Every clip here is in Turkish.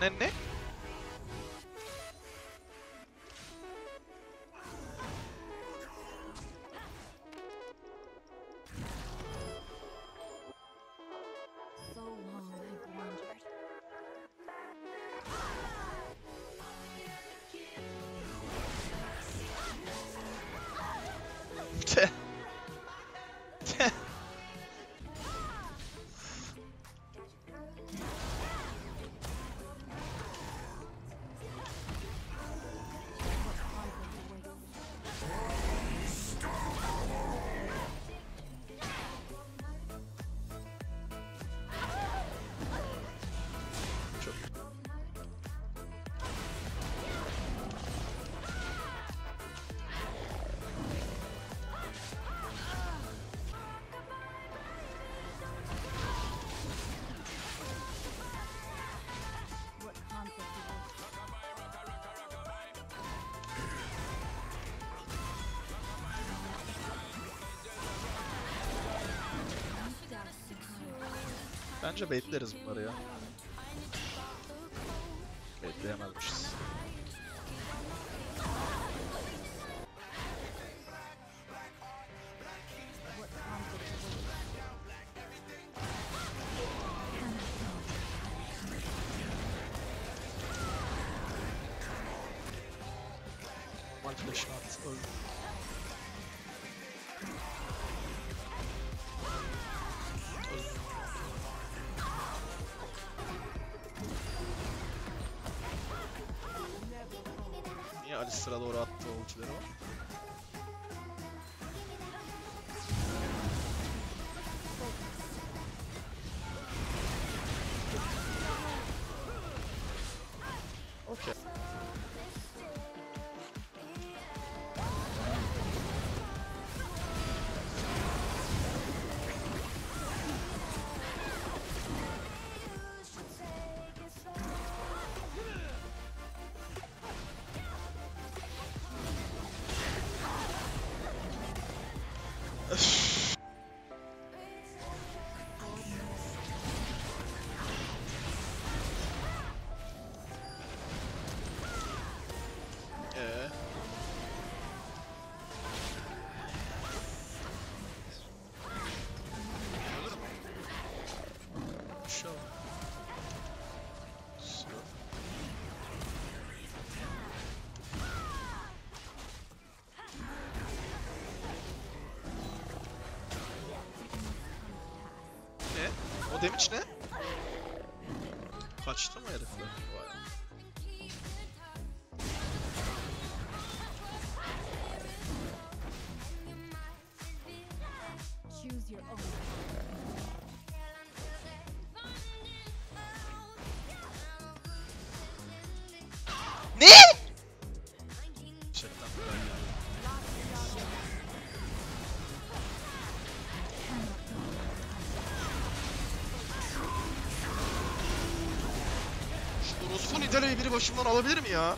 Ne? So long I've wandered. Teh. Teh. Çok. What conflict is this? Bence baitleriz bunları ya. Baitleyemezmişiz. What conflict is this? Mal flash'ını at. Öldü. Öldü. Niye Alistar'a doğru attı o ultileri o? Okey. Show. So. Ne? O damage ne? Kaçtı mı herifler? Vay. Choose your own. Ne? Gerçekten böyle. Şu orospu Nidalee'yi biri başımdan alabilir mi ya?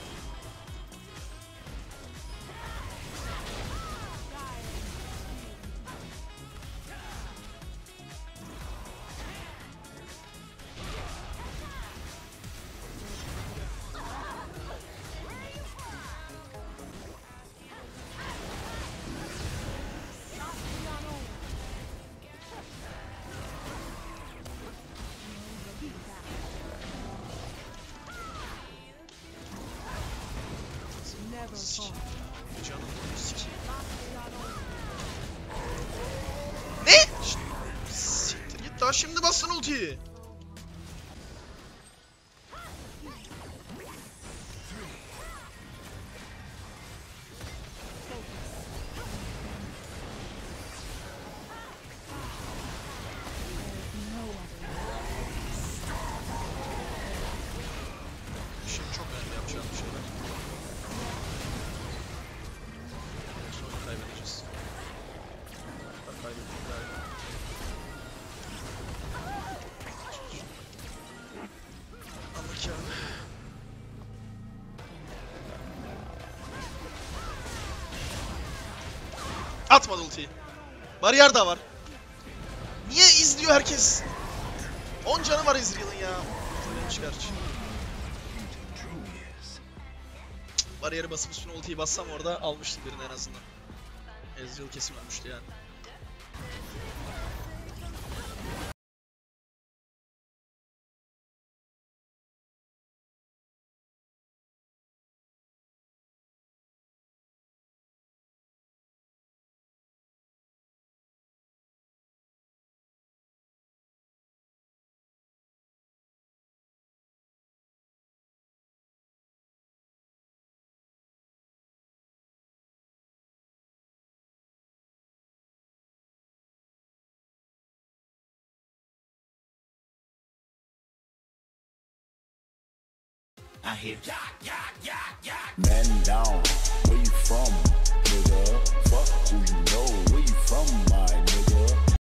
Sikeyim. Canım sikeyim. Ne? Siktir git daha şimdi bassın ultiyi. Şimdi çok önemli yapacağım bir şeyler. Sonra kaybedeceğiz. Bak kaybettik galiba. Anlık ya. Atmadı ultiyi. Bariyer de var. Niye izliyor herkes? 10 canı var Ezreal'ın ya. Öyleymiş gerçi. bariyeri basıp üstüne ultiyi bassam orada almıştım birini en azından. Ezreal kesin ölmüştü yani. I hear yak yak yak yak. Men down.